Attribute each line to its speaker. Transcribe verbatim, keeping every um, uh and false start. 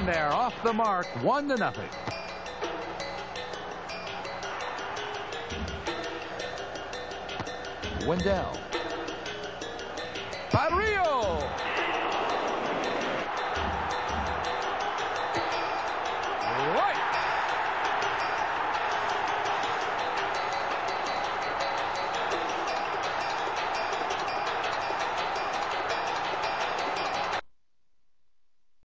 Speaker 1: And they're off the mark, one to nothing. Wendell. Barrio.